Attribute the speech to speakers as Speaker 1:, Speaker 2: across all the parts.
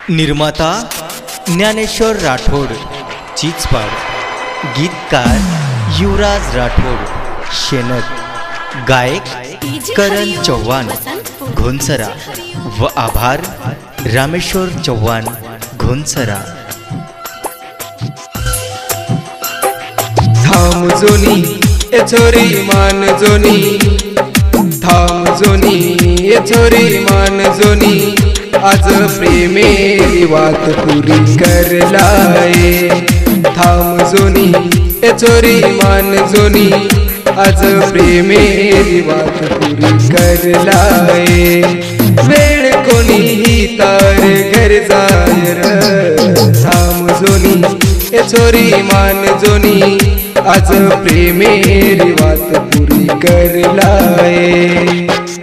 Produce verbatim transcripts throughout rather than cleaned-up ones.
Speaker 1: निर्माता ज्ञानेश्वर राठोड, चिचपाड, गीतकार युवराज राठोड, शेनक, गायक करण चव्हाण, घोंसरा व आभार रामेश्वर चव्हाण, घोंसरा।
Speaker 2: थाम जोनी ए छोरी मान जोनी, थाम जोनी ए छोरी मान जोनी, आज प्रेमेरी बात पूरी कर लाए। थाम जोनी ए छोरी मान जोनी, आज प्रेमेरी बात पूरी कर लाए। वेळ कोणी ही तार घर जायर, थाम जोनी ए छोरी मान जोनी, आज प्रेमेरी बात पूरी कर लाए।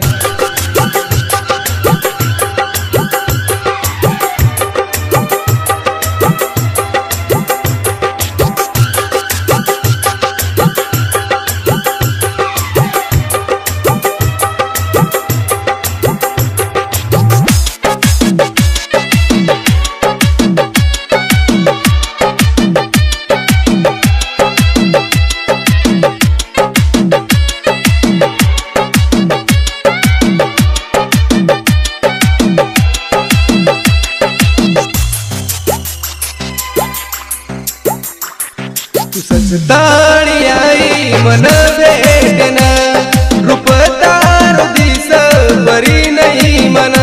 Speaker 2: सजताळी आई मन भेटन, रूप तार दिस बरी नाही मन।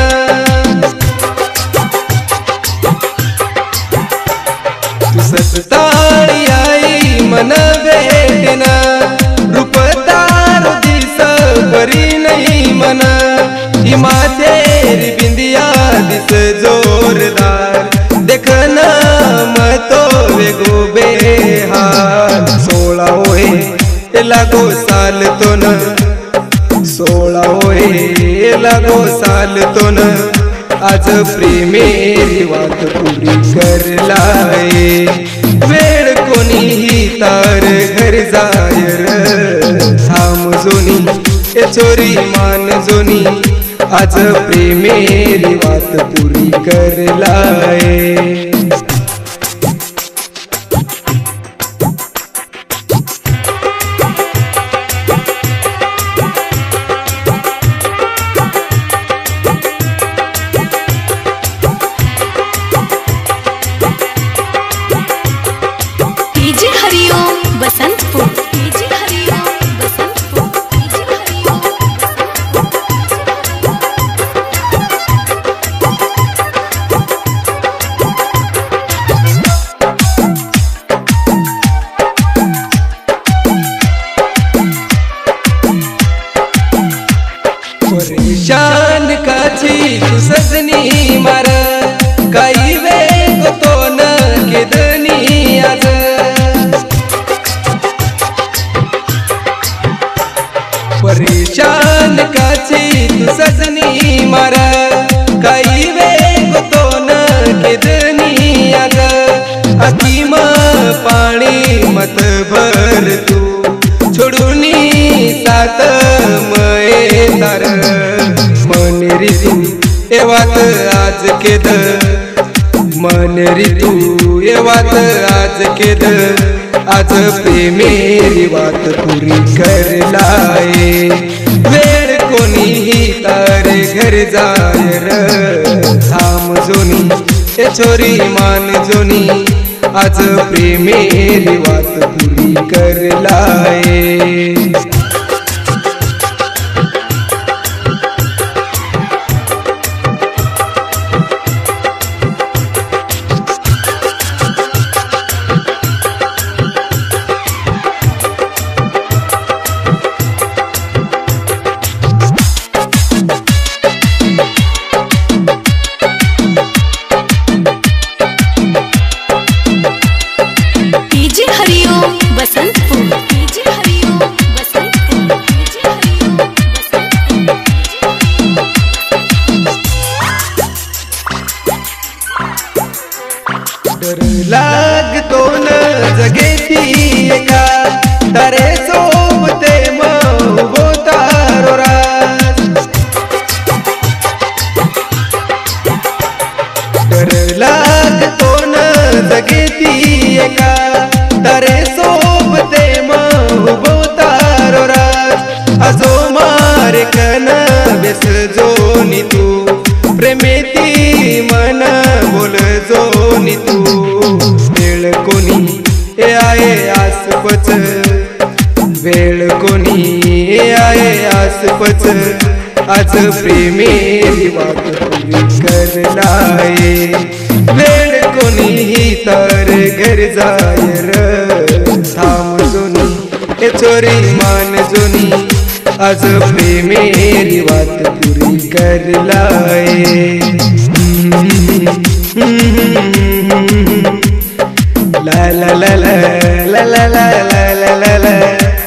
Speaker 2: तू सजताळी आई मन भेटन, रूप तार दिस बरी नाही मन। ही माथेरी बिंदिया दिस जोरदार, देखना मतो वेगो बेहाल। सोळा होय लागो साल तो न, सोळा होय लागो साल तो न, आज प्रेमेरी बात पूरी कर लाए। वेळ कोणीही तार घर जायर, थाम जोनी ए छोरी मान जोनी, आज प्रेमेरी बात पूरी कर लाए। परेशान काची तू सजनी मार, काही वेग तो न केदनी आज। परेशान काची तू सजनी मार, काही वेग तो न केदनी आज। हकीम पाणी मत भर तू, छोडूनी सात मये तार। मनेरी तू ए वात आज केद, मनेरी तू ए वात आज केद, आज प्रेमेरी बात पूरी कर लाए। वेळ कोणीही तार घर जायर, थाम जोनी ए छोरी मान जोनी, आज प्रेमेरी बात पूरी कर लाए। डर लागतो न जगेती एका, तारे सोबते मग होतारो राज। डर तारे सोबते महबूतारो राज आजो मारे कन बेस जोनी तू प्रेमेती मन बोल जोनी तू वेळ कोणी ए आहे आसपच वेळ कोणी आहे आसपच आज प्रेमेरी वाट करलाय वेळ कोणीही तर घर जाय र थांब जुनी ए चोरी मान जुनी आज प्रेमेरी वाट पुरी करलाय ला ला ला ला ला ला ला ला ला ला